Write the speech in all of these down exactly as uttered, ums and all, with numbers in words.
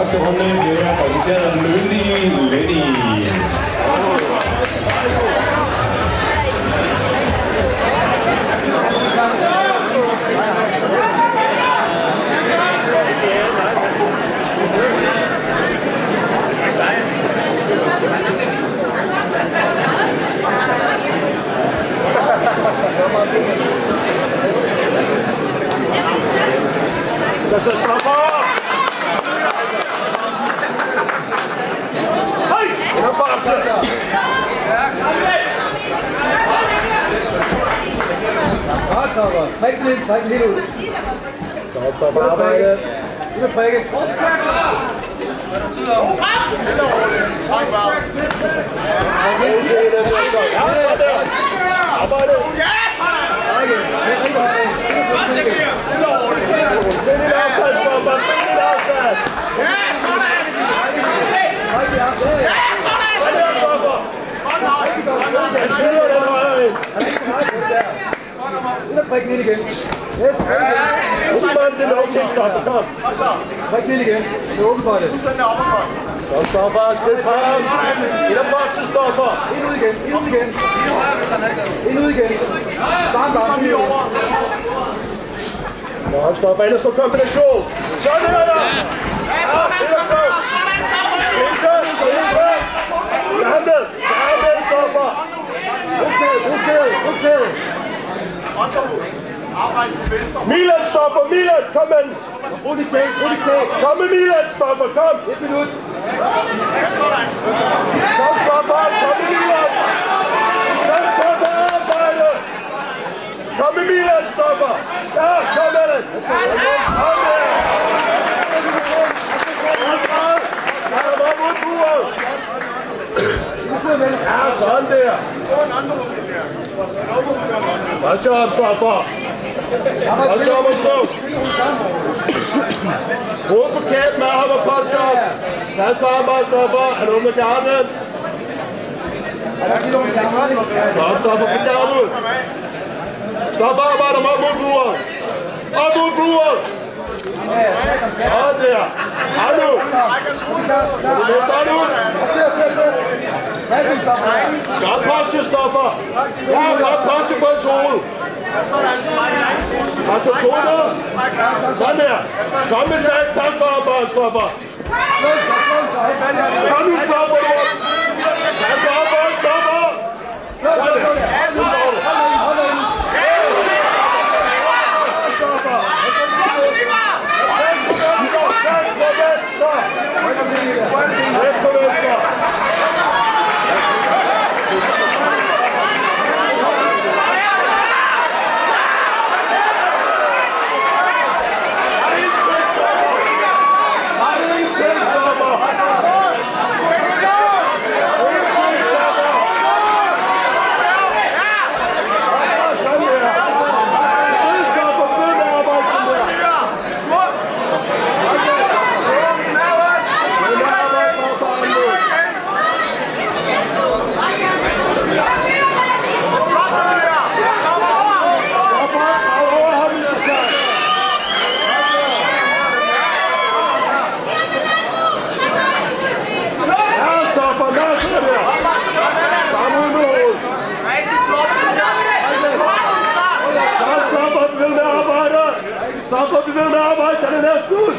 første runde bliver organiseret af Lønlig Lenny. Das ist Straffer! Hey! Herr Bartze! Bartze! Træk den ind, træk den helt ud. Stop, stop, arbejde. Ud af prikke. Stille og roligt. Træk bare. God til det, så. Ja, så der. Arbejde. Ja, sådan! Stille og roligt. Find et afstand, stopper. Find et afstand. Ja, sådan! Ja, sådan! Sådan, stopper. Godt nok. Godt nok. Han skyder den højere ind. Ud af prikken ind igen. Udmanden, det er lov til, stopper. Kom. Kom så. Prik den ind igen. Det er åbent for det. Fuldstændig op og godt. Godt, stopper. Stil frem. Ind ad boksen, stopper. Ind ud igen. Ind ud igen. Ind ud igen. Varm, varm. Som lige over. Godt, stopper. Ellers får kombination. Sådan er der. Ja, sådan. Kom her. Sådan. Kom her. Jamen. Jamen, stopper. Okay, okay, okay. Milan stopper, Milan, kom med! Rund i knæ, rund i knæ. Kom med Milan, stopper, kom! Et minut. Kom, stopper, kom med Milan! Kom, stopper, arbejde! Kom med Milan, stopper! Ja, kom med det! Kom med! Han er bare mod buret! Ja, sådan der! Godt job, stopper! Godt job, og så! Hoved på kæben med ham og postjob! Pas på ham bare, stopper! Han åbner garden! Godt, stopper på garden! Stopper, arbejder op mod buret! Op mod buret! Sådan der! Hold nu! Det er sådan ud! Godt poste, stopper! Ja, godt poste på et hoved! Og så to ned! Sådan der! Kom med stærk, pas på arbejde, stopper! Kom nu, stopper du! Pas på arbejde, stopper! Sådan der! Så står du! Væk på venstre! Stopper, vi ved med arbejde, den er næsten ud!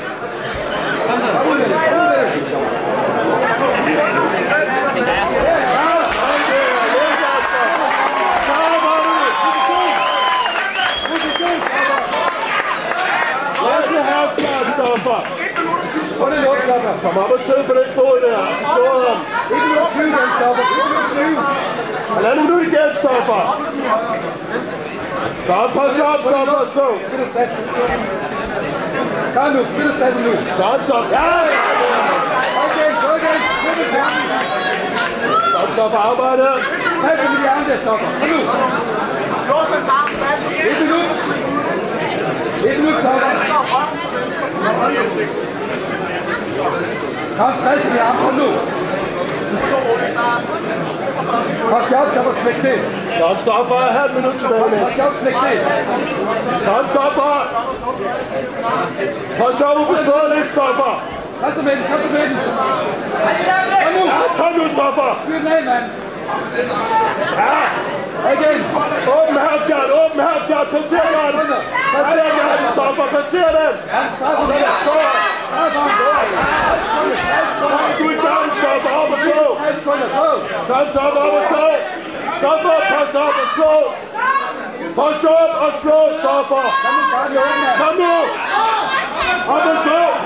Kom op og sidde på den fod der, så slår han. et minut tyve, den stopper. et minut tyve. Halvanden minut igen, stopper. Godt, pas op, stopper, stå. Kom nu, bitte plads nu. Godt, stop. Ja! Okay, gå igen. Godt, stopper, arbejde. Pas med de andre, der stopper. Kom nu. et minut. et minut, stopper. Kom, stress med de andre, kom nu. Pas job, stopper, smæk til. Godt, stopper, halv minut tilbage. Pas job, smæk til. Godt, stopper. Pas job, uforstået lidt, stopper. Kom til midten, kom til midten. Kom nu. Kom nu, Stoffer. Fyr den af, mand. Ja. Igen. Åben halvgard, åben halvgard. Passer den. Passer den, Stoffer. Passer den. Du er i gang, Stoffer. Op og slå. Kom, Stoffer, op og slå. Stoffer, pas op og slå. Pas op og slå, Stoffer. Kom nu. Op og slå.